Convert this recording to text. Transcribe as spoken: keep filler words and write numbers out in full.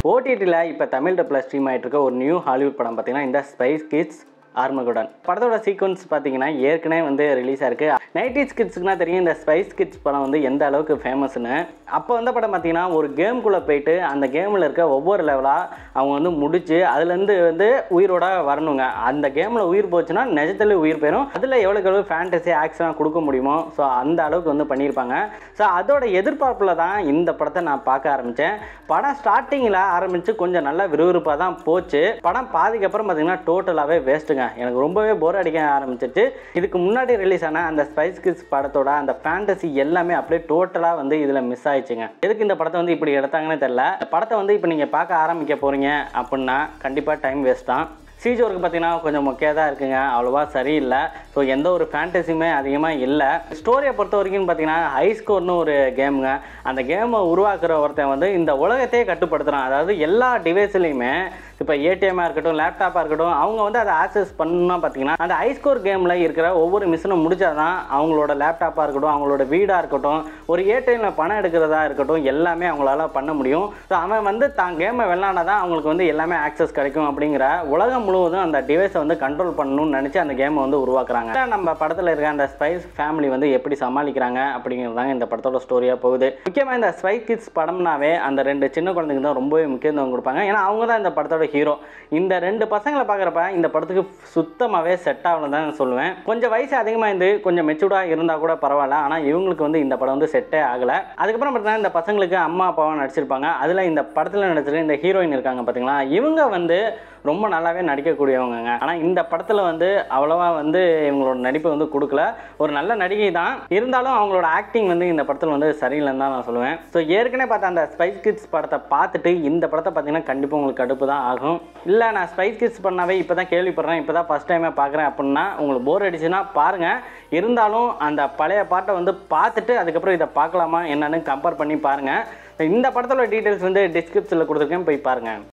ஓடிடியில் இப்போ தமிழ் டப்ல ஸ்ட்ரீம் ஆகிட்டு இருக்க ஒரு நியூ ஹாலிவுட் படம் பார்த்தீங்கன்னா இந்த ஸ்பைஸ் கிட்ஸ் ஆர்மகடன் படத்தோட சீக்வன்ஸ் பார்த்தீங்கன்னா ஏற்கனவே வந்து ரிலீஸ் ஆயிருக்கு. நைன்டீஸ் கிட்ஸ்க்குனா தெரியும் இந்த ஸ்பைஸ் கிட்ஸ் படம் வந்து எந்த அளவுக்கு ஃபேமஸ்னு. அப்போ வந்த படம் பார்த்தீங்கன்னா ஒரு கேம்குள்ளே போயிட்டு அந்த கேமில் இருக்க ஒவ்வொரு லெவலாக அவங்க வந்து முடிச்சு அதுலேருந்து வந்து உயிரோட வரணுங்க. அந்த கேமில் உயிர் போச்சுன்னா நிஜத்துல உயிர் போயிடும். அதில் எவ்வளோக்கு எவ்வளோ ஃபேண்டசி ஆக்ஷனாக கொடுக்க முடியுமோ ஸோ அந்த அளவுக்கு வந்து பண்ணியிருப்பாங்க. ஸோ அதோட எதிர்பார்ப்பில் தான் இந்த படத்தை நான் பார்க்க ஆரம்பித்தேன். படம் ஸ்டார்டிங்கில் ஆரம்பித்து கொஞ்சம் நல்லா விறுவிறுப்பாக தான் போச்சு. படம் பாதிக்கு அப்புறம் பார்த்தீங்கன்னா டோட்டலாகவே வேஸ்ட்டுங்க. எனக்கு ரொம்பவே போர் அடிக்க ஆரம்பிச்சிருச்சு. இதுக்கு முன்னாடி ரிலீஸ் ஆன அந்த ஸ்பைஸ் கிட்ஸ் படத்தோட அந்த ஃபேண்டசி எல்லாமே அப்படியே டோட்டலாக வந்து இதில் மிஸ் ஆயிடுச்சுங்க. எதுக்கு இந்த படத்தை வந்து இப்படி எடுத்தாங்கன்னு தெரியல. படத்தை வந்து இப்போ நீங்கள் பார்க்க ஆரம்பிக்க போகிறீங்க அப்படின்னா கண்டிப்பாக டைம் வேஸ்ட் தான். சீஜோருக்கு பார்த்தீங்கன்னா கொஞ்சம் மொக்கையாக தான் இருக்குங்க, அவ்வளோவா சரியில்லை. ஸோ எந்த ஒரு ஃபேண்டசியுமே அதிகமாக இல்லை. ஸ்டோரியை பொறுத்த வரைக்கும் பார்த்தீங்கன்னா ஹை ஸ்கோர்னு ஒரு கேமுங்க. அந்த கேமை உருவாக்குற ஒருத்தன் வந்து இந்த உலகத்தையே கட்டுப்படுத்துகிறான். அதாவது எல்லா டிவைஸ்லையுமே இப்போ ஏடிஎம்மாக இருக்கட்டும் லேப்டாப்பாக இருக்கட்டும் அவங்க வந்து அதை ஆக்சஸ் பண்ணணும்னா பார்த்தீங்கன்னா அந்த ஹை ஸ்கோர் கேமில் இருக்கிற ஒவ்வொரு மிஷினும் முடிச்சாதான் அவங்களோட லேப்டாப்பாக இருக்கட்டும் அவங்களோட வீடாக இருக்கட்டும் ஒரு ஏடிஎம்மில் பணம் எடுக்கிறதா இருக்கட்டும் எல்லாமே அவங்களால பண்ண முடியும். ஸோ அவன் வந்து தான் கேமை விளாண்டா தான் அவங்களுக்கு வந்து எல்லாமே ஆக்சஸ் கிடைக்கும் அப்படிங்கிற உலகம் முழுவதும் அந்த டிவைஸை வந்து கண்ட்ரோல் பண்ணணும்னு நினச்சி அந்த கேமை வந்து உருவாக்குறாங்க. நம்ம படத்தில் இருக்க அந்த ஸ்பைஸ் ஃபேமிலி வந்து எப்படி சமாளிக்கிறாங்க அப்படிங்கிறதாங்க இந்த படத்தோட ஸ்டோரியாக போகுது. முக்கியமாக இந்த ஸ்பைஸ் கிட்ஸ் படம்னாவே அந்த ரெண்டு சின்ன குழந்தைங்க தான் ரொம்பவே முக்கியத்துவம் கொடுப்பாங்க. ஏன்னா அவங்க தான் இந்த படத்தோட ஹீரோ. இந்த ரெண்டு பசங்களை பார்க்குறப்ப இந்த படத்துக்கு சுத்தமாகவே செட் ஆகலன்னு தான் சொல்லுவேன். கொஞ்சம் வயசு அதிகமாக இருந்து கொஞ்சம் மெச்சூர்டாக இருந்தால் கூட பரவாயில்ல. ஆனால் இவங்களுக்கு வந்து இந்த படம் வந்து செட்டே ஆகலை. அதுக்கப்புறம் பார்த்தீங்கன்னா இந்த பசங்களுக்கு அம்மா அப்பாவும் நடிச்சிருப்பாங்க. அதில் இந்த படத்தில் நடிச்சிருக்க இந்த ஹீரோயின் இருக்காங்க பார்த்தீங்களா, இவங்க வந்து ரொம்ப நல்லாவே நடிக்கக்கூடியவங்க. ஆனால் இந்த படத்தில் வந்து அவ்வளோவா வந்து இவங்களோட நடிப்பை வந்து கொடுக்கல. ஒரு நல்ல நடிகை தான் இருந்தாலும் அவங்களோட ஆக்டிங் வந்து இந்த படத்தில் வந்து சரியில்லைன்னு தான் நான் சொல்லுவேன். ஸோ ஏற்கனவே பார்த்த அந்த ஸ்பைஸ் கிட்ஸ் படத்தை பார்த்துட்டு இந்த படத்தை பார்த்தீங்கன்னா கண்டிப்பாக உங்களுக்கு கடுப்பு தான் ஆகும். இல்லை நான் ஸ்பைஸ் கிட்ஸ் பண்ணாவே இப்போ தான் கேள்விப்படுறேன், இப்போ தான் ஃபஸ்ட் டைமே பார்க்குறேன் அப்படின்னா உங்களுக்கு போர் அடிச்சுன்னா பாருங்கள். இருந்தாலும் அந்த பழைய பாட்டை வந்து பார்த்துட்டு அதுக்கப்புறம் இதை பார்க்கலாமா என்னன்னு கம்பேர் பண்ணி பாருங்கள். இந்த படத்தோட டீட்டெயில்ஸ் வந்து டிஸ்கிரிப்ஷனில் கொடுத்துருக்கேன், போய் பாருங்கள்.